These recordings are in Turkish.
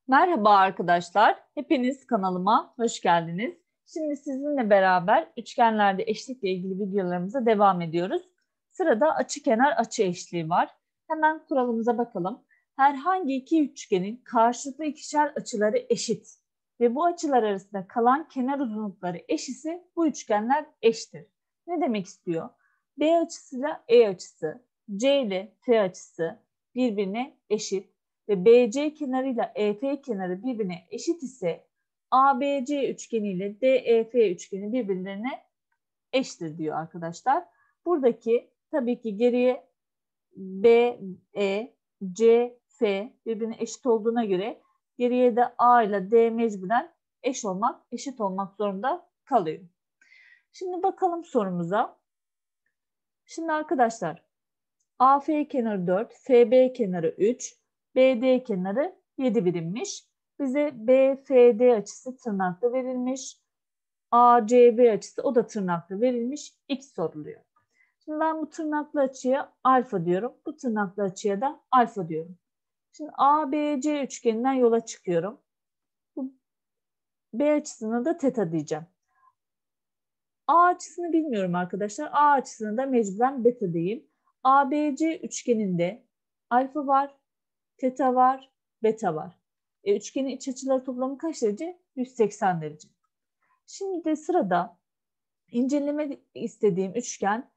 Merhaba arkadaşlar, hepiniz kanalıma hoş geldiniz. Şimdi sizinle beraber üçgenlerde eşlikle ilgili videolarımıza devam ediyoruz. Sırada açıkenar açı eşliği var. Hemen kuralımıza bakalım. Herhangi iki üçgenin karşılıklı ikişer açıları eşit ve bu açılar arasında kalan kenar uzunlukları eş ise bu üçgenler eştir. Ne demek istiyor? B açısıyla E açısı, C ile F açısı birbirine eşit ve BC kenarıyla EF kenarı birbirine eşit ise ABC üçgeni ile DEF üçgeni birbirlerine eşittir diyor arkadaşlar. Buradaki tabii ki geriye BE, CF birbirine eşit olduğuna göre geriye de A ile D mecburen eşit olmak zorunda kalıyor. Şimdi bakalım sorumuza. Şimdi arkadaşlar AF kenarı 4, FB kenarı 3, BD kenarı 7 birimmiş. Bize BFD açısı tırnaklı verilmiş. ACB açısı o da tırnaklı verilmiş. X soruluyor. Şimdi ben bu tırnaklı açıya alfa diyorum. Bu tırnaklı açıya da alfa diyorum. Şimdi ABC üçgeninden yola çıkıyorum. Bu B açısına da teta diyeceğim. A açısını bilmiyorum arkadaşlar. A açısını da mecburen beta diyeyim. ABC üçgeninde alfa var, teta var, beta var. Üçgenin iç açıları toplamı kaç derece? 180 derece. Şimdi de sırada inceleme istediğim üçgen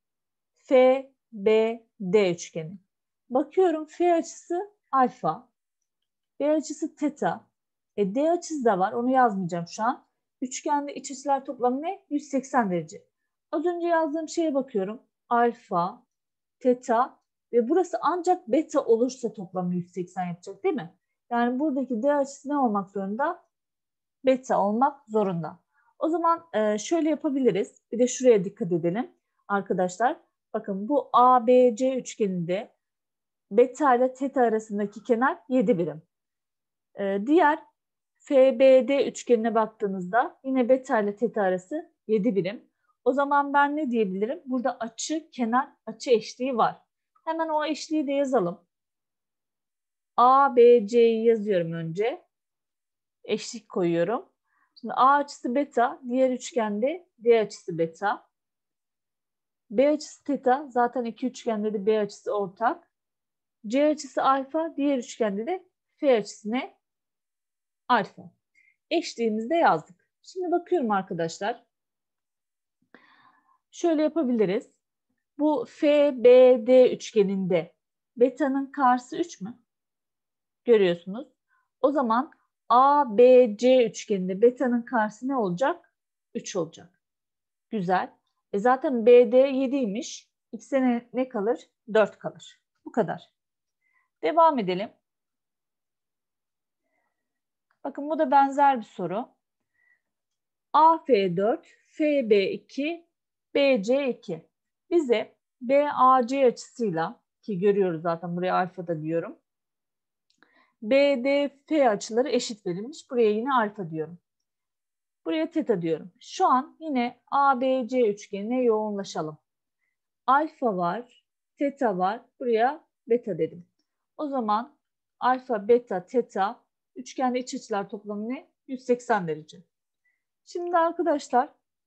FBD üçgeni. Bakıyorum F açısı alfa, B açısı teta, D açısı da var. Onu yazmayacağım şu an. Üçgende iç açılar toplamı ne? 180 derece. Az önce yazdığım şeye bakıyorum. Alfa, teta ve burası ancak beta olursa toplamı 180 yapacak değil mi? Yani buradaki D açısı ne olmak zorunda? Beta olmak zorunda. O zaman şöyle yapabiliriz. Bir de şuraya dikkat edelim arkadaşlar. Bakın bu ABC üçgeninde beta ile teta arasındaki kenar 7 birim. Diğer FBD üçgenine baktığınızda yine beta ile teta arası 7 birim. O zaman ben ne diyebilirim? Burada açı, kenar, açı eşliği var. Hemen o eşliği de yazalım. ABC'yi yazıyorum önce. Eşlik koyuyorum. Şimdi A açısı beta, diğer üçgende D açısı beta. B açısı teta, zaten iki üçgende de B açısı ortak. C açısı alfa, diğer üçgende de F açısı ne? Alfa. Eşliğimizi de yazdık. Şimdi bakıyorum arkadaşlar. Şöyle yapabiliriz. Bu FBD üçgeninde beta'nın karşısı 3 mü? Görüyorsunuz. O zaman ABC üçgeninde beta'nın karşısı ne olacak? 3 olacak. Güzel. Zaten BD 7'ymiş. X'e ne kalır? 4 kalır. Bu kadar. Devam edelim. Bakın bu da benzer bir soru. AF4, FB2, BC2. Bize BAC açısıyla, ki görüyoruz zaten buraya alfa da diyorum, BDF açıları eşit verilmiş. Buraya yine alfa diyorum. Buraya teta diyorum. Şu an yine ABC üçgenine yoğunlaşalım. Alfa var, teta var. Buraya beta dedim. O zaman alfa, beta, teta üçgende iç açılar toplamı ne? 180 derece. Şimdi arkadaşlar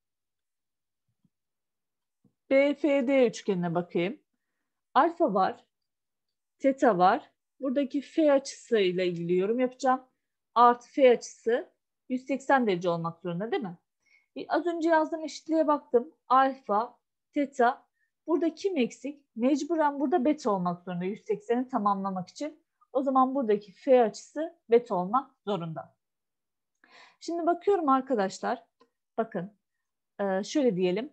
BFD üçgenine bakayım. Alfa var, teta var. Buradaki F açısıyla ilgili yorum yapacağım. Artı F açısı 180 derece olmak zorunda değil mi? Az önce yazdığım eşitliğe baktım. Alfa, teta. Burada kim eksik? Mecburen burada beta olmak zorunda 180'i tamamlamak için. O zaman buradaki F açısı beta olmak zorunda. Şimdi bakıyorum arkadaşlar. Bakın şöyle diyelim.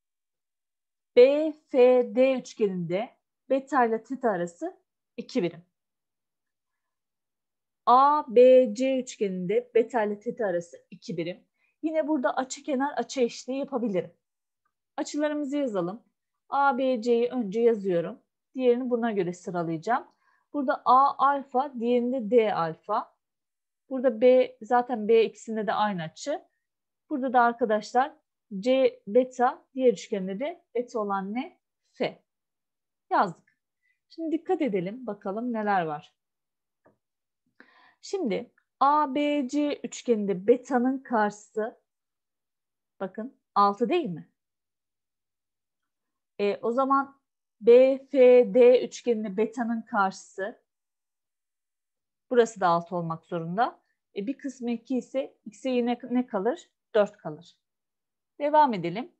BFD üçgeninde beta ile teta arası 2 birim. ABC üçgeninde beta ile teta arası 2 birim. Yine burada açı kenar açı eşliği yapabilirim. Açılarımızı yazalım. ABC'yi önce yazıyorum. Diğerini buna göre sıralayacağım. Burada A alfa, diğerinde D alfa. Burada B, zaten B ikisinde de aynı açı. Burada da arkadaşlar C beta, diğer üçgende de beta olan ne? F. Yazdık. Şimdi dikkat edelim bakalım neler var. Şimdi ABC üçgeninde beta'nın karşısı bakın 6 değil mi? O zaman BFD üçgeninde beta'nın karşısı burası da 6 olmak zorunda. Bir kısmı 2 ise x'e yine ne kalır? 4 kalır. Devam edelim.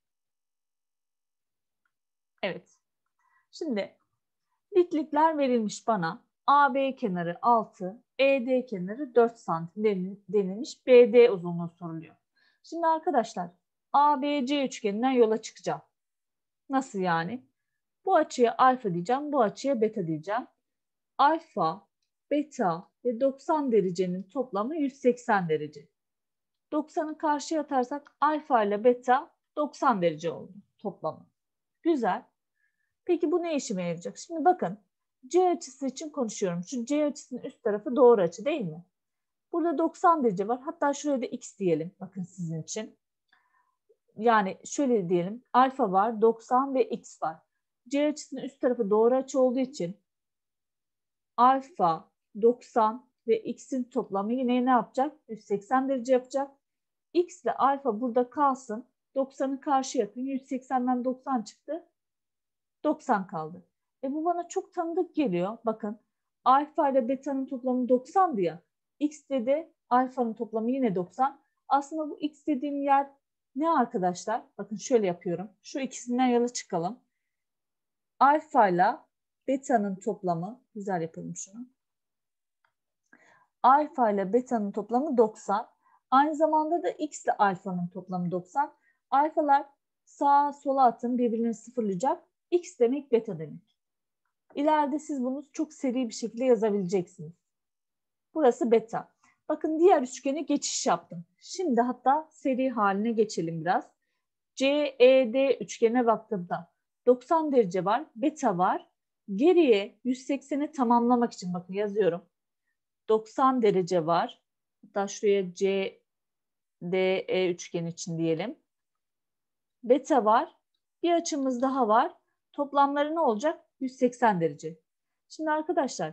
Evet. Şimdi diklikler verilmiş bana. AB kenarı 6, ED kenarı 4 santim denilmiş. BD uzunluğu soruluyor. Şimdi arkadaşlar ABC üçgeninden yola çıkacağım. Nasıl yani? Bu açıya alfa diyeceğim, bu açıya beta diyeceğim. Alfa, beta ve 90 derecenin toplamı 180 derece. 90'ı karşıya atarsak alfa ile beta 90 derece oldu toplamı. Güzel. Peki bu ne işime yarayacak? Şimdi bakın C açısı için konuşuyorum. Şu C açısının üst tarafı doğru açı değil mi? Burada 90 derece var. Hatta şuraya da x diyelim. Bakın sizin için. Yani şöyle diyelim. Alfa var, 90 ve x var. C açısının üst tarafı doğru açı olduğu için alfa, 90 ve x'in toplamı yine ne yapacak? 180 derece yapacak. X ile alfa burada kalsın. 90'ı karşıya atın. 180'den 90 çıktı. 90 kaldı. Bu bana çok tanıdık geliyor. Bakın alfa ile beta'nın toplamı 90'dı ya. X ile de alfanın toplamı yine 90. Aslında bu x dediğim yer ne arkadaşlar? Bakın şöyle yapıyorum. Şu ikisinden yola çıkalım. Alfa ile beta'nın toplamı, güzel yapalım şunu. Alfa ile beta'nın toplamı 90. Aynı zamanda da x ile alfanın toplamı 90. Alfalar sağa sola atın, birbirini sıfırlayacak. X demek beta demek. İleride siz bunu çok seri bir şekilde yazabileceksiniz. Burası beta. Bakın diğer üçgene geçiş yaptım. Şimdi hatta seri haline geçelim biraz. CED üçgene baktığımda 90 derece var, beta var. Geriye 180'i tamamlamak için bakın yazıyorum. 90 derece var. Hatta şuraya CDE üçgen için diyelim. Beta var. Bir açımız daha var. Toplamları ne olacak? 180 derece. Şimdi arkadaşlar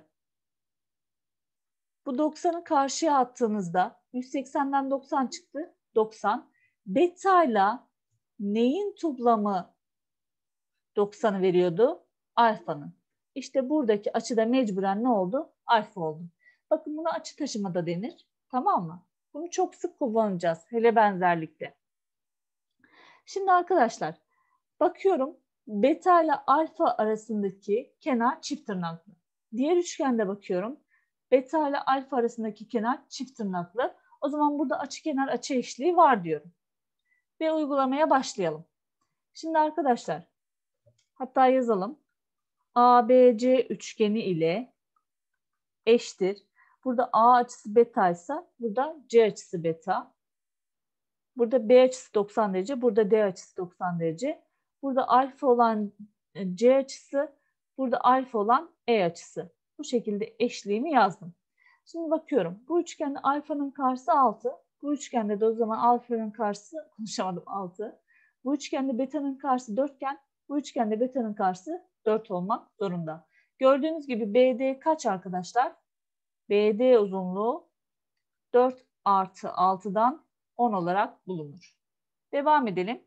bu 90'ı karşıya attığınızda 180'den 90 çıktı. 90. Beta ile neyin toplamı 90'ı veriyordu? Alfanın. İşte buradaki açıda mecburen ne oldu? Alfa oldu. Bakın buna açı taşıma da denir. Tamam mı? Bunu çok sık kullanacağız. Hele benzerlikte. Şimdi arkadaşlar bakıyorum beta ile alfa arasındaki kenar çift tırnaklı. Diğer üçgende bakıyorum. Beta ile alfa arasındaki kenar çift tırnaklı. O zaman burada açıkenar açı eşliği var diyorum. Ve uygulamaya başlayalım. Şimdi arkadaşlar hatta yazalım. ABC üçgeni ile eşittir. Burada A açısı beta ise burada C açısı beta. Burada B açısı 90 derece, burada D açısı 90 derece. Burada alfa olan C açısı, burada alfa olan E açısı. Bu şekilde eşliğini yazdım. Şimdi bakıyorum. Bu üçgende alfanın karşısı 6. Bu üçgende de o zaman alfanın karşısı, konuşamadım 6. Bu üçgende beta'nın karşısı 4 iken bu üçgende beta'nın karşısı 4 olmak zorunda. Gördüğünüz gibi BD kaç arkadaşlar? BD uzunluğu 4 artı 6'dan 10 olarak bulunur. Devam edelim.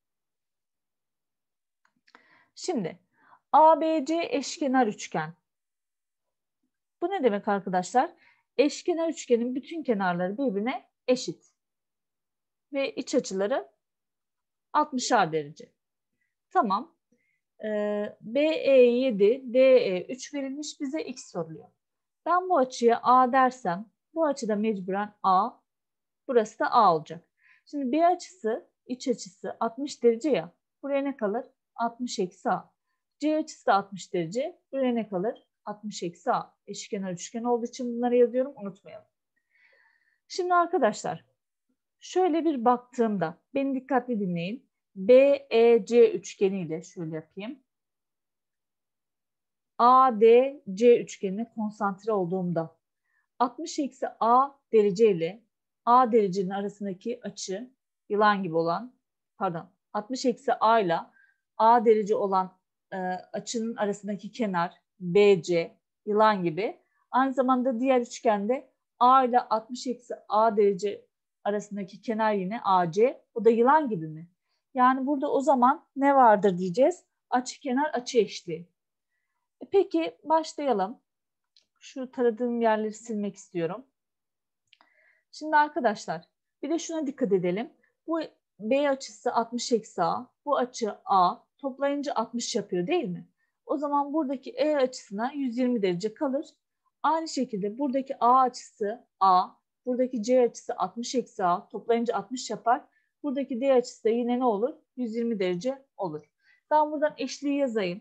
Şimdi ABC eşkenar üçgen. Bu ne demek arkadaşlar? Eşkenar üçgenin bütün kenarları birbirine eşit. Ve iç açıları 60'ar derece. Tamam. BE7, DE 3 verilmiş, bize x soruluyor. Ben bu açıya A dersem bu açıda mecburen A, burası da A olacak. Şimdi B açısı, iç açısı 60 derece ya. Buraya ne kalır? 60 eksi A. C açısı da 60 derece. Buraya ne kalır? 60 eksi A. Eşkenar üçgen olduğu için bunları yazıyorum. Unutmayalım. Şimdi arkadaşlar şöyle bir baktığımda beni dikkatli dinleyin. BEC üçgeniyle şöyle yapayım. ADC üçgenine konsantre olduğumda 60 eksi A derece ile A derecenin arasındaki açı yılan gibi olan, pardon 60 eksi A ile A derece olan açının arasındaki kenar BC yılan gibi. Aynı zamanda diğer üçgende A ile 60-A derece arasındaki kenar yine AC. O da yılan gibi mi? Yani burada o zaman ne vardır diyeceğiz? Açıkenar açı eşliği. Peki başlayalım. Şu taradığım yerleri silmek istiyorum. Şimdi arkadaşlar bir de şuna dikkat edelim. Bu B açısı 60-A. Bu açı A. Toplayınca 60 yapıyor değil mi? O zaman buradaki E açısına 120 derece kalır. Aynı şekilde buradaki A açısı A. Buradaki C açısı 60-A. Toplayınca 60 yapar. Buradaki D açısı da yine ne olur? 120 derece olur. Ben buradan eşliği yazayım.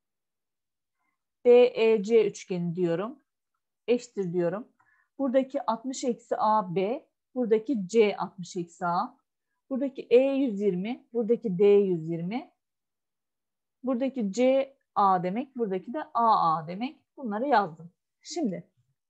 DEC üçgeni diyorum. Eşittir diyorum. Buradaki 60-AB, buradaki C 60-A, buradaki E 120, buradaki D 120, buradaki C A demek, buradaki de AA demek. Bunları yazdım. Şimdi,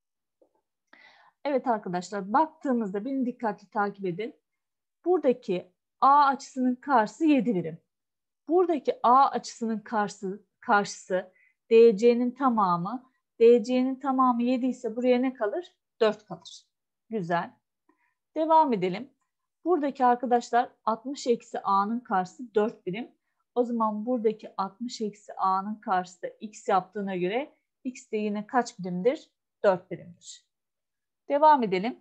evet arkadaşlar baktığımızda beni dikkatli takip edin. Buradaki A açısının karşısı 7 birim. Buradaki A açısının karşısı DC'nin tamamı. DC'nin tamamı 7 ise buraya ne kalır? 4 kalır. Güzel. Devam edelim. Buradaki arkadaşlar 60-A'nın karşısı 4 birim. O zaman buradaki 60-A'nın karşısı da X yaptığına göre X de yine kaç birimdir? 4 birimdir. Devam edelim.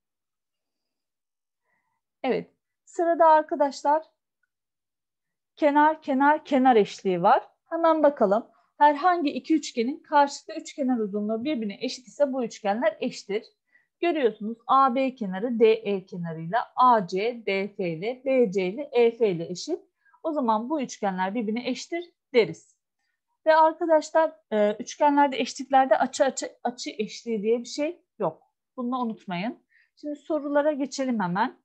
Evet. Sırada arkadaşlar kenar kenar kenar eşliği var. Hemen bakalım. Herhangi iki üçgenin karşılıklı üçkenar uzunluğu birbirine eşit ise bu üçgenler eşittir. Görüyorsunuz AB kenarı DE kenarıyla, AC DF ile, BC ile EF ile eşit. O zaman bu üçgenler birbirine eşittir deriz. Ve arkadaşlar üçgenlerde eşitliklerde açı eşliği diye bir şey yok. Bunu unutmayın. Şimdi sorulara geçelim hemen.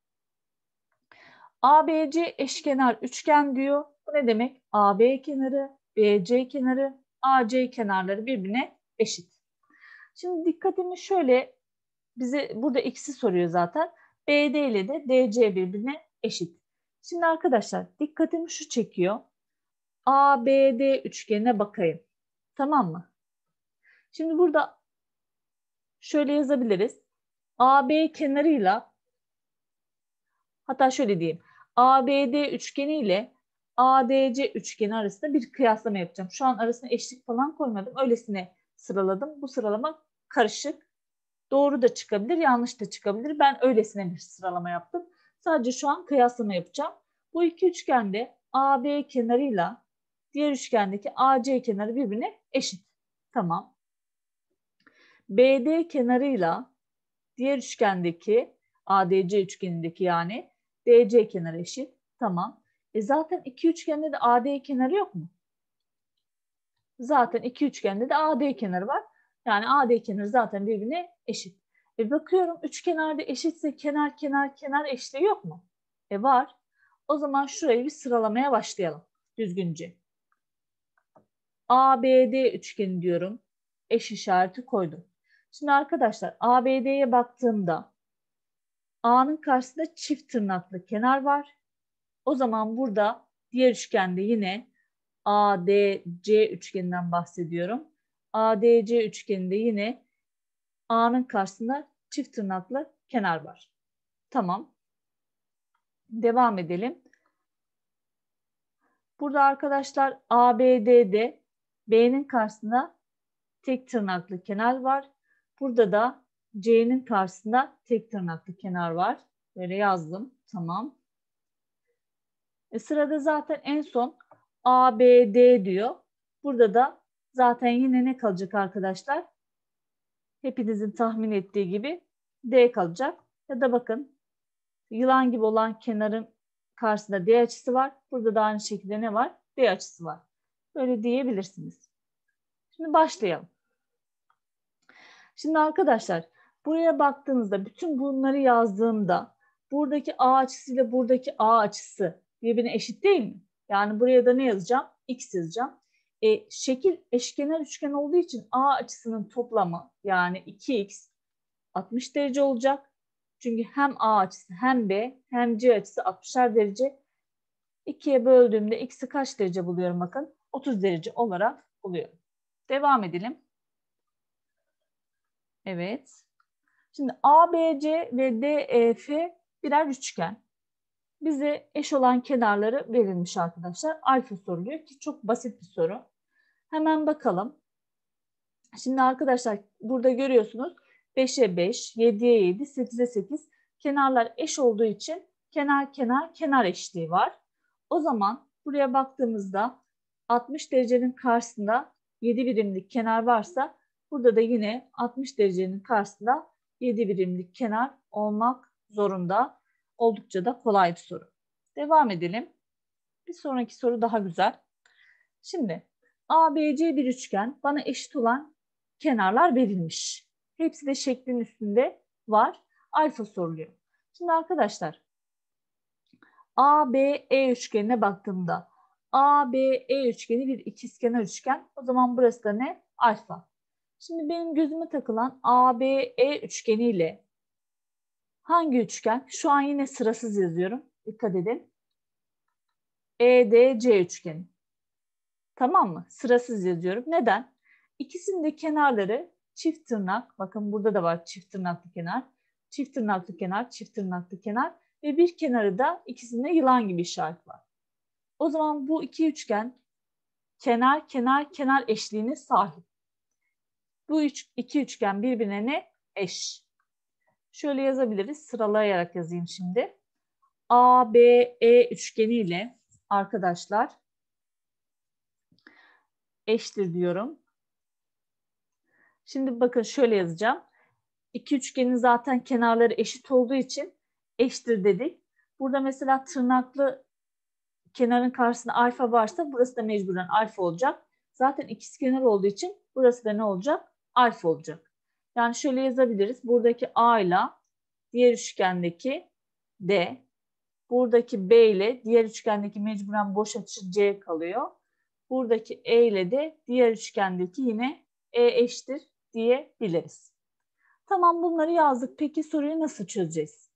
ABC eşkenar üçgen diyor. Bu ne demek? AB kenarı, BC kenarı, AC kenarları birbirine eşit. Şimdi dikkatimi şöyle, bize burada x'i soruyor zaten. BD ile de DC birbirine eşit. Şimdi arkadaşlar dikkatimi şu çekiyor. ABD üçgenine bakayım. Tamam mı? Şimdi burada şöyle yazabiliriz. AB kenarıyla, hatta şöyle diyeyim. ABD üçgeni ile ADC üçgeni arasında bir kıyaslama yapacağım. Şu an arasına eşlik falan koymadım. Öylesine sıraladım. Bu sıralama karışık. Doğru da çıkabilir, yanlış da çıkabilir. Ben öylesine bir sıralama yaptım. Sadece şu an kıyaslama yapacağım. Bu iki üçgende AB kenarıyla diğer üçgendeki AC kenarı birbirine eşit. Tamam. BD kenarıyla diğer üçgendeki ADC üçgenindeki yani DC kenarı eşit. Tamam. Zaten iki üçgende de AD kenarı yok mu? Zaten iki üçgende de AD kenarı var. Yani AD kenarı zaten birbirine eşit. Bakıyorum üçkenarda eşitse kenar kenar kenar eşliği yok mu? Var. O zaman şurayı bir sıralamaya başlayalım düzgünce. ABD üçgeni diyorum. Eş işareti koydum. Şimdi arkadaşlar ABD'ye baktığımda A'nın karşısında çift tırnaklı kenar var. O zaman burada diğer üçgende yine ADC üçgeninden bahsediyorum. ADC üçgeninde yine A'nın karşısında çift tırnaklı kenar var. Tamam. Devam edelim. Burada arkadaşlar ABD'de B'nin karşısında tek tırnaklı kenar var. Burada da C'nin karşısında tek tırnaklı kenar var. Böyle yazdım. Tamam. Sırada zaten en son ABD diyor. Burada da zaten yine ne kalacak arkadaşlar? Hepinizin tahmin ettiği gibi D kalacak. Ya da bakın yılan gibi olan kenarın karşısında D açısı var. Burada da aynı şekilde ne var? D açısı var. Böyle diyebilirsiniz. Şimdi başlayalım. Şimdi arkadaşlar buraya baktığınızda bütün bunları yazdığımda buradaki A açısı ile buradaki A açısı birbirine eşit değil mi? Yani buraya da ne yazacağım? X yazacağım. Şekil eşkenar üçgen olduğu için A açısının toplamı yani 2x 60 derece olacak. Çünkü hem A açısı hem B hem C açısı 60'ar derece. 2'ye böldüğümde x'i kaç derece buluyorum bakın? 30 derece olarak buluyorum. Devam edelim. Evet. Şimdi ABC ve DEF birer üçgen. Bize eş olan kenarları verilmiş arkadaşlar. Alfa soruluyor ki çok basit bir soru. Hemen bakalım. Şimdi arkadaşlar burada görüyorsunuz 5'e 5, 7'ye 7, 8'e 8. Kenarlar eş olduğu için kenar eşliği var. O zaman buraya baktığımızda 60 derecenin karşısında 7 birimlik kenar varsa burada da yine 60 derecenin karşısında 7 birimlik kenar olmak zorunda. Oldukça da kolay bir soru. Devam edelim. Bir sonraki soru daha güzel. Şimdi ABC bir üçgen, bana eşit olan kenarlar verilmiş. Hepsi de şeklin üstünde var. Alfa soruluyor. Şimdi arkadaşlar ABE üçgenine baktığımda ABE üçgeni bir ikizkenar üçgen. O zaman burası da ne? Alfa. Şimdi benim gözüme takılan ABE üçgeni ile hangi üçgen? Şu an yine sırasız yazıyorum. Dikkat edin. EDC üçgeni. Tamam mı? Sırasız yazıyorum. Neden? İkisinin de kenarları çift tırnak. Bakın burada da var çift tırnaklı kenar. Çift tırnaklı kenar, çift tırnaklı kenar. Ve bir kenarı da ikisinde yılan gibi işaret var. O zaman bu iki üçgen kenar eşliğine sahip. Bu iki üçgen birbirine ne? Eş. Şöyle yazabiliriz. Sıralayarak yazayım şimdi. ABE üçgeni ile arkadaşlar eşittir diyorum. Şimdi bakın şöyle yazacağım. İki üçgenin zaten kenarları eşit olduğu için eşittir dedik. Burada mesela tırnaklı kenarın karşısında alfa varsa burası da mecburen alfa olacak. Zaten ikizkenar olduğu için burası da ne olacak? Alfa olacak. Yani şöyle yazabiliriz. Buradaki A ile diğer üçgendeki D, buradaki B ile diğer üçgendeki mecburen boş açı C kalıyor. Buradaki E ile de diğer üçgendeki yine E eşittir diyebiliriz. Tamam, bunları yazdık. Peki soruyu nasıl çözeceğiz?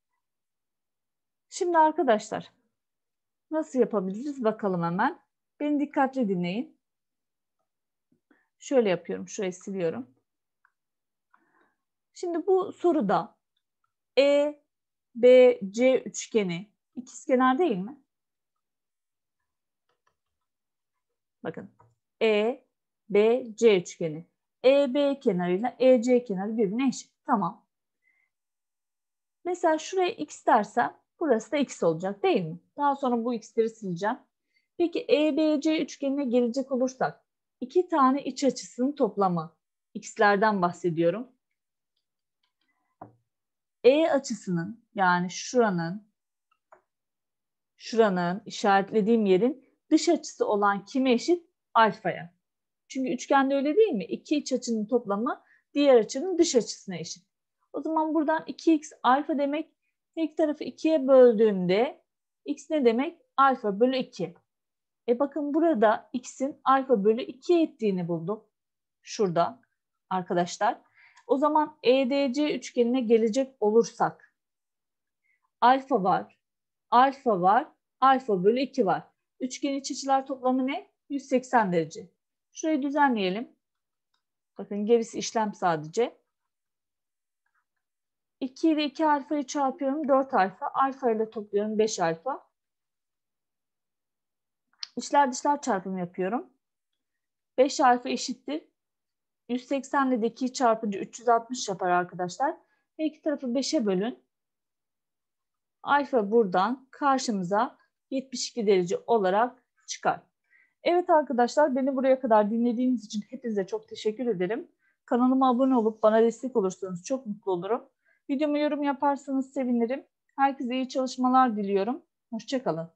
Şimdi arkadaşlar nasıl yapabiliriz bakalım hemen. Beni dikkatli dinleyin. Şöyle yapıyorum. Şurayı siliyorum. Şimdi bu soruda EBC üçgeni ikizkenar değil mi? Bakın EBC üçgeni. EB kenarıyla EC kenarı birbirine eşit. Tamam. Mesela şuraya x dersem burası da x olacak değil mi? Daha sonra bu x'leri sileceğim. Peki EBC üçgenine gelecek olursak iki tane iç açısının toplamı. X'lerden bahsediyorum. E açısının yani şuranın işaretlediğim yerin dış açısı olan kime eşit? Alfaya. Çünkü üçgende öyle değil mi? İki iç açının toplamı diğer açının dış açısına eşit. O zaman buradan 2x alfa demek. İlk tarafı 2'ye böldüğümde x ne demek? Alfa bölü 2. Bakın burada x'in alfa bölü 2 ettiğini buldum. Şurada arkadaşlar. O zaman EDC üçgenine gelecek olursak alfa var, alfa bölü 2 var. Üçgenin iç açılar toplamı ne? 180 derece. Şurayı düzenleyelim. Bakın gerisi işlem sadece. 2 ile 2 alfayı çarpıyorum 4 alfa. Alfa ile topluyorum 5 alfa. İçler dışlar çarpımı yapıyorum. 5 alfa eşittir. 180 ile de 2'yi çarpınca 360 yapar arkadaşlar. Ve iki tarafı 5'e bölün. Alfa buradan karşımıza 72 derece olarak çıkar. Evet arkadaşlar, beni buraya kadar dinlediğiniz için hepinize çok teşekkür ederim. Kanalıma abone olup bana destek olursanız çok mutlu olurum. Videomu yorum yaparsanız sevinirim. Herkese iyi çalışmalar diliyorum. Hoşça kalın.